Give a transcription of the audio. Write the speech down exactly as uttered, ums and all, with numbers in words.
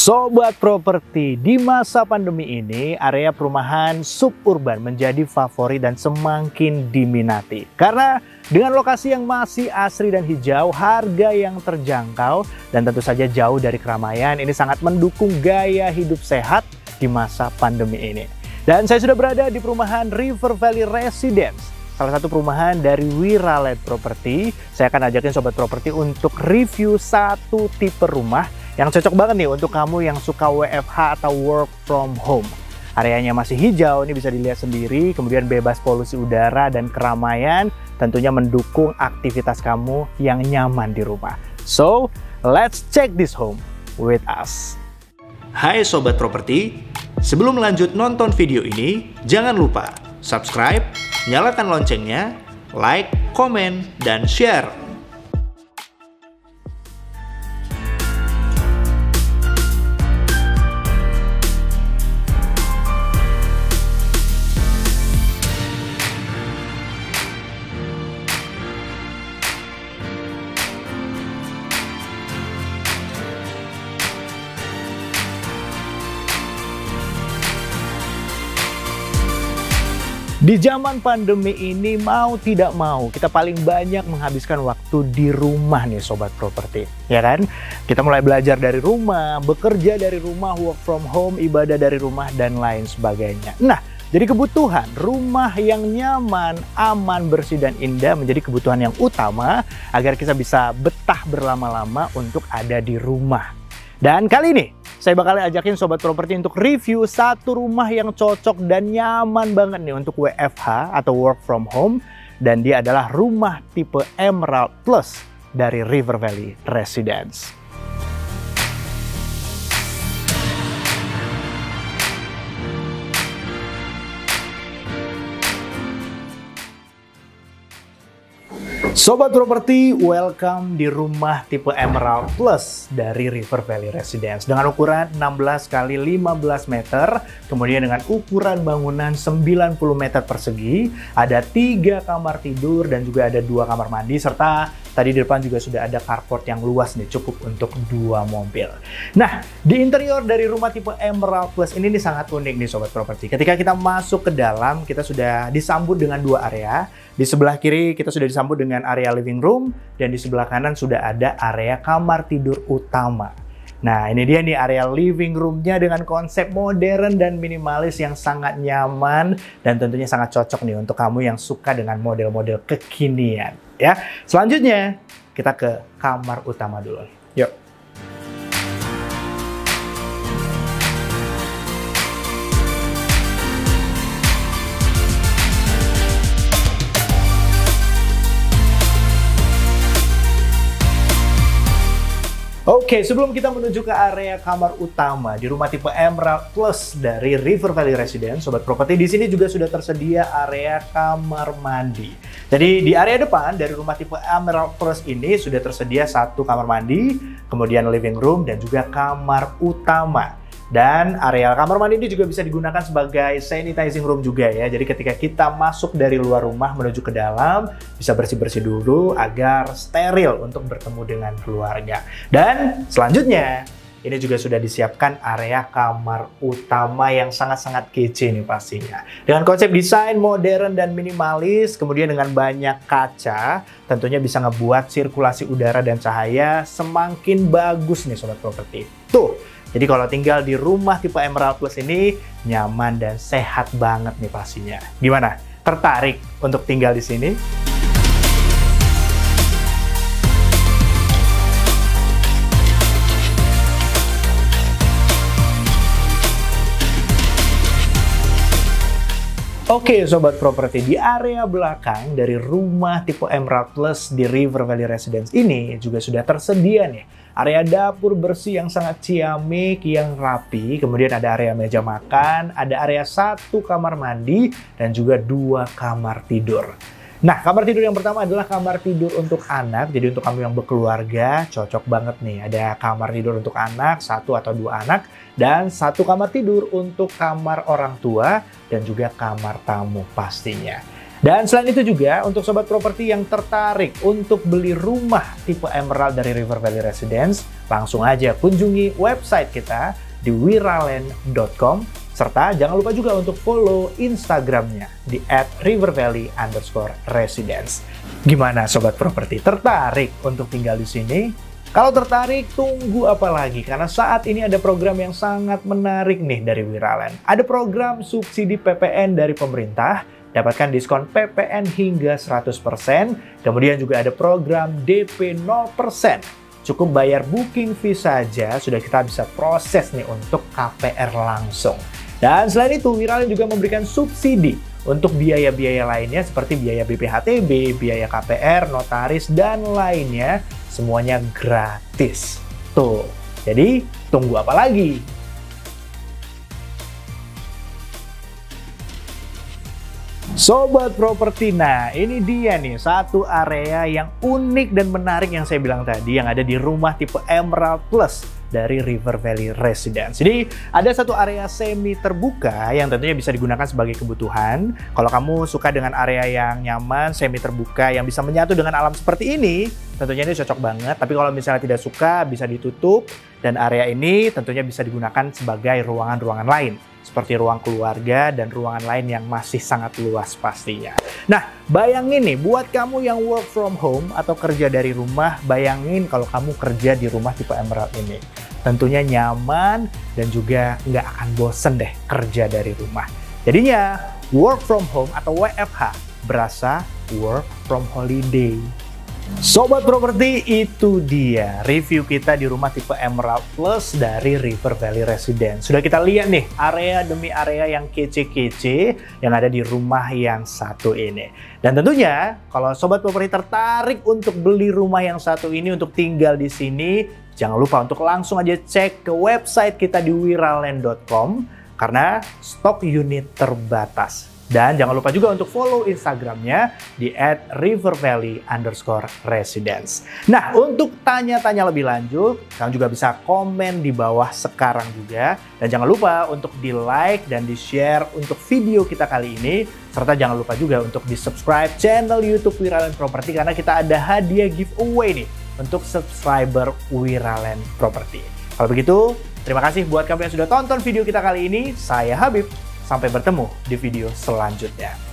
Sobat properti, di masa pandemi ini area perumahan suburban menjadi favorit dan semakin diminati. Karena dengan lokasi yang masih asri dan hijau, harga yang terjangkau, dan tentu saja jauh dari keramaian, ini sangat mendukung gaya hidup sehat di masa pandemi ini. Dan saya sudah berada di perumahan River Valley Residence, salah satu perumahan dari Wiralet Property. Saya akan ajakin sobat properti untuk review satu tipe rumah yang cocok banget nih untuk kamu yang suka W F H atau work from home. Areanya masih hijau, ini bisa dilihat sendiri, kemudian bebas polusi udara dan keramaian, tentunya mendukung aktivitas kamu yang nyaman di rumah. So, let's check this home with us. Hai sobat properti, sebelum lanjut nonton video ini, jangan lupa subscribe, nyalakan loncengnya, like, komen, dan share. Di zaman pandemi ini, mau tidak mau, kita paling banyak menghabiskan waktu di rumah nih sobat properti, ya kan? Kita mulai belajar dari rumah, bekerja dari rumah, work from home, ibadah dari rumah, dan lain sebagainya. Nah, jadi kebutuhan rumah yang nyaman, aman, bersih, dan indah menjadi kebutuhan yang utama agar kita bisa betah berlama-lama untuk ada di rumah. Dan kali ini, saya bakal ajakin sobat properti untuk review satu rumah yang cocok dan nyaman banget nih untuk W F H atau work from home. Dan dia adalah rumah tipe Emerald Plus dari River Valley Residence. Sobat properti, welcome di rumah tipe Emerald Plus dari River Valley Residence dengan ukuran enam belas kali lima belas meter, kemudian dengan ukuran bangunan sembilan puluh meter persegi, ada tiga kamar tidur dan juga ada dua kamar mandi, serta tadi di depan juga sudah ada carport yang luas nih, cukup untuk dua mobil. Nah, di interior dari rumah tipe Emerald Plus ini nih sangat unik nih sobat properti. Ketika kita masuk ke dalam, kita sudah disambut dengan dua area. Di sebelah kiri kita sudah disambut dengan area living room, dan di sebelah kanan sudah ada area kamar tidur utama. Nah, ini dia nih area living room-nya dengan konsep modern dan minimalis yang sangat nyaman dan tentunya sangat cocok nih untuk kamu yang suka dengan model-model kekinian. Ya, selanjutnya kita ke kamar utama dulu. Yuk. Oke, sebelum kita menuju ke area kamar utama di rumah tipe Emerald Plus dari River Valley Residence, sobat properti, di sini juga sudah tersedia area kamar mandi. Jadi di area depan dari rumah tipe Emerald Plus ini sudah tersedia satu kamar mandi, kemudian living room dan juga kamar utama. Dan area kamar mandi ini juga bisa digunakan sebagai sanitizing room juga ya. Jadi ketika kita masuk dari luar rumah menuju ke dalam, bisa bersih-bersih dulu agar steril untuk bertemu dengan keluarga. Dan selanjutnya, ini juga sudah disiapkan area kamar utama yang sangat-sangat kece nih pastinya. Dengan konsep desain modern dan minimalis, kemudian dengan banyak kaca, tentunya bisa ngebuat sirkulasi udara dan cahaya semakin bagus nih sobat properti. Tuh. Jadi kalau tinggal di rumah tipe Emerald Plus ini nyaman dan sehat banget nih pastinya. Gimana? Tertarik untuk tinggal di sini? Oke sobat properti, di area belakang dari rumah tipe Emerald Plus di River Valley Residence ini juga sudah tersedia nih area dapur bersih yang sangat ciamik, yang rapi, kemudian ada area meja makan, ada area satu kamar mandi, dan juga dua kamar tidur. Nah, kamar tidur yang pertama adalah kamar tidur untuk anak. Jadi untuk kamu yang berkeluarga, cocok banget nih. Ada kamar tidur untuk anak, satu atau dua anak, dan satu kamar tidur untuk kamar orang tua, dan juga kamar tamu pastinya. Dan selain itu juga untuk sobat properti yang tertarik untuk beli rumah tipe Emerald dari River Valley Residence, langsung aja kunjungi website kita di wiraland dot com, serta jangan lupa juga untuk follow Instagramnya di at rivervalley underscore residence. Gimana sobat properti, tertarik untuk tinggal di sini? Kalau tertarik, tunggu apa lagi? Karena saat ini ada program yang sangat menarik nih dari Wiraland. Ada program subsidi P P N dari pemerintah, dapatkan diskon P P N hingga seratus persen. Kemudian juga ada program D P nol persen. Cukup bayar booking fee saja, sudah kita bisa proses nih untuk K P R langsung. Dan selain itu, Wiraland juga memberikan subsidi untuk biaya-biaya lainnya seperti biaya B P H T B, biaya K P R, notaris, dan lainnya. Semuanya gratis. Tuh, jadi tunggu apa lagi? Sobat properti, nah ini dia nih satu area yang unik dan menarik yang saya bilang tadi, yang ada di rumah tipe Emerald Plus dari River Valley Residence. Jadi ada satu area semi terbuka yang tentunya bisa digunakan sebagai kebutuhan. Kalau kamu suka dengan area yang nyaman, semi terbuka yang bisa menyatu dengan alam seperti ini, tentunya ini cocok banget. Tapi kalau misalnya tidak suka, bisa ditutup. Dan area ini tentunya bisa digunakan sebagai ruangan-ruangan lain, seperti ruang keluarga dan ruangan lain yang masih sangat luas pastinya. Nah, bayangin nih, buat kamu yang work from home atau kerja dari rumah, bayangin kalau kamu kerja di rumah tipe Emerald ini. Tentunya nyaman dan juga nggak akan bosen deh kerja dari rumah. Jadinya, work from home atau W F H berasa work from holiday. Sobat properti, itu dia review kita di rumah tipe Emerald Plus dari River Valley Residence. Sudah kita lihat nih area demi area yang kece-kece yang ada di rumah yang satu ini. Dan tentunya kalau sobat properti tertarik untuk beli rumah yang satu ini untuk tinggal di sini, jangan lupa untuk langsung aja cek ke website kita di wiraland dot com karena stok unit terbatas. Dan jangan lupa juga untuk follow Instagramnya di at rivervalley underscore residence. Nah, untuk tanya-tanya lebih lanjut, kamu juga bisa komen di bawah sekarang juga. Dan jangan lupa untuk di-like dan di-share untuk video kita kali ini. Serta jangan lupa juga untuk di-subscribe channel YouTube Wiraland Property karena kita ada hadiah giveaway nih untuk subscriber Wiraland Property. Kalau begitu, terima kasih buat kamu yang sudah tonton video kita kali ini. Saya Habib. Sampai bertemu di video selanjutnya.